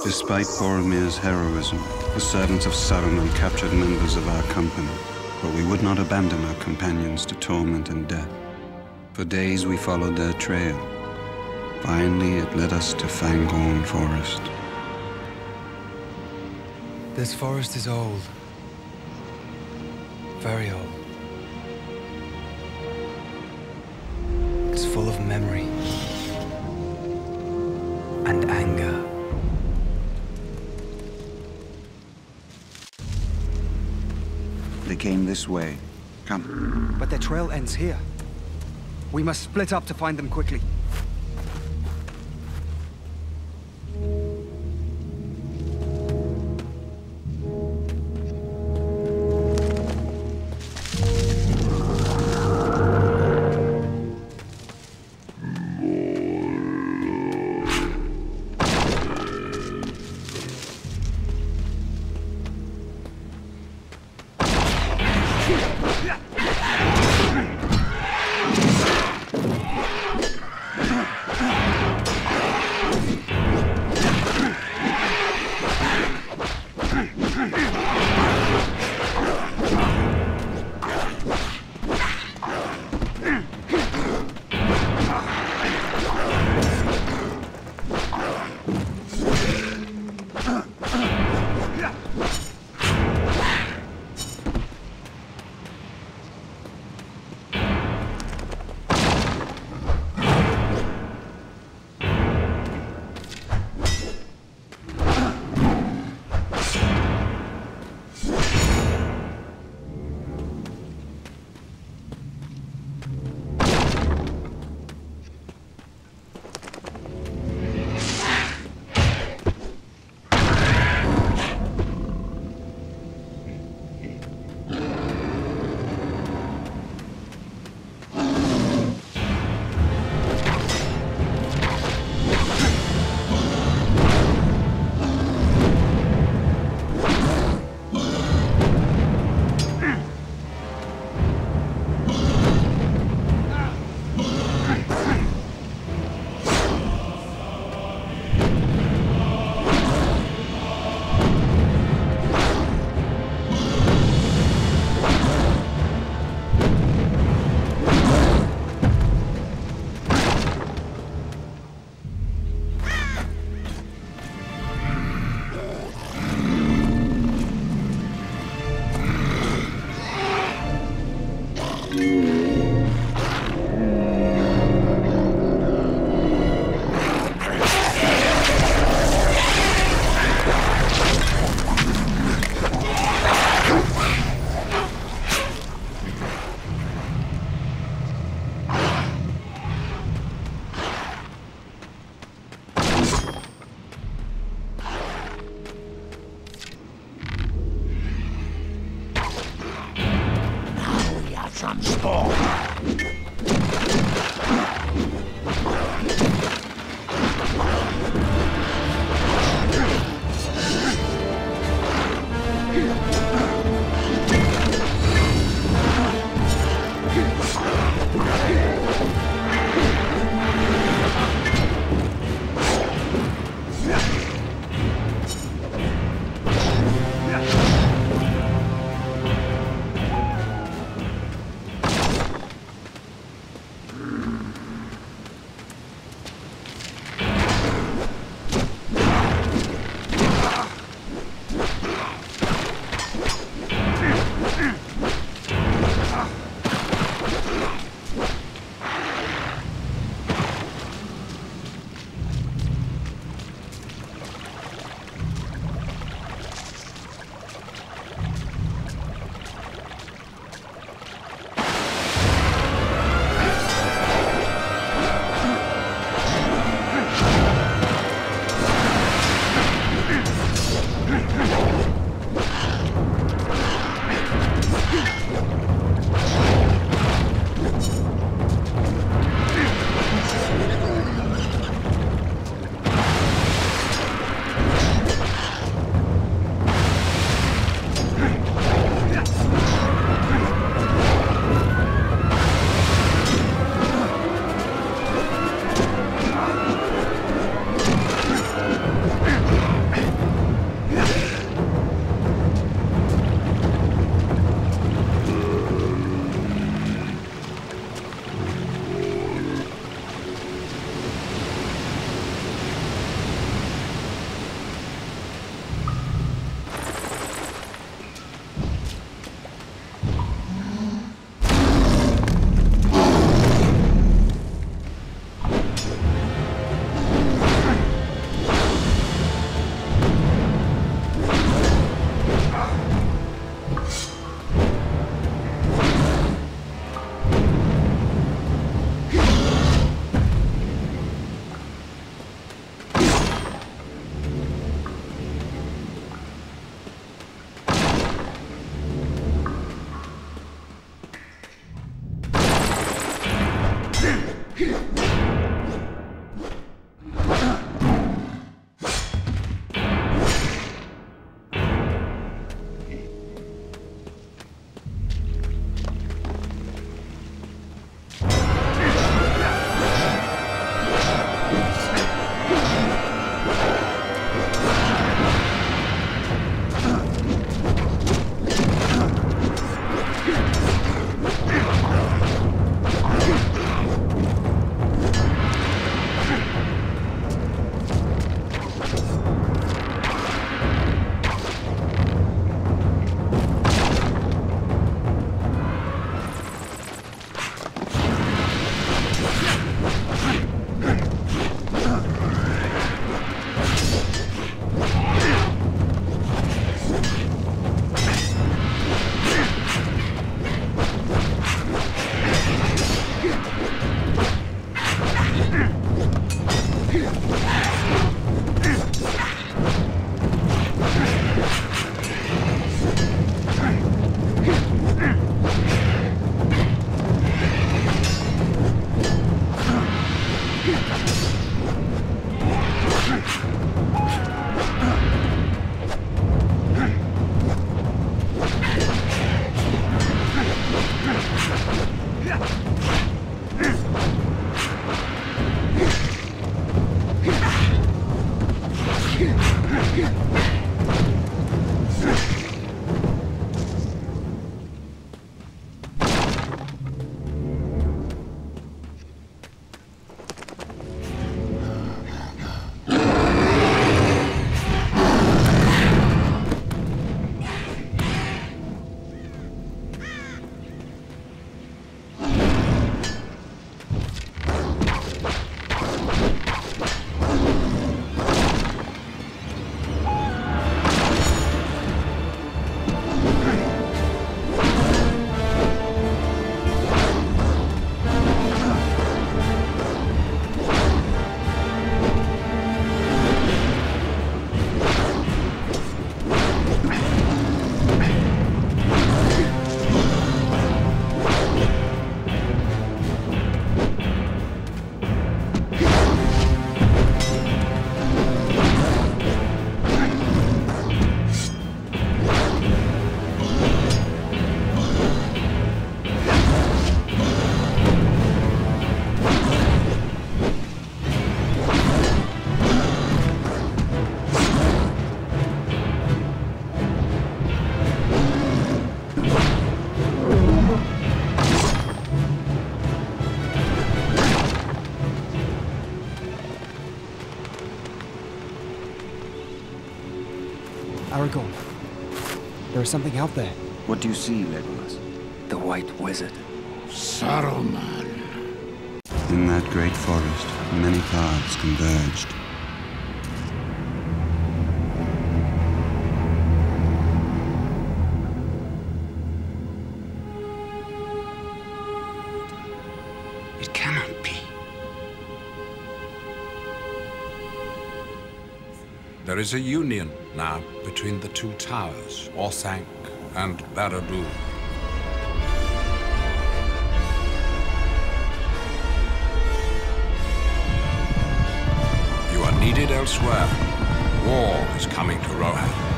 Despite Boromir's heroism, the servants of Saruman captured members of our company, but we would not abandon our companions to torment and death. For days we followed their trail. Finally, it led us to Fangorn Forest. This forest is old. Very old. It's full of memory and anger. They came this way. Come. But their trail ends here. We must split up to find them quickly. Aragorn, there is something out there. What do you see, Legolas? The White Wizard. Saruman. In that great forest, many paths converged. It cannot be. There is a union now between the two towers, Orthanc and Barad-dûr. You are needed elsewhere. War is coming to Rohan.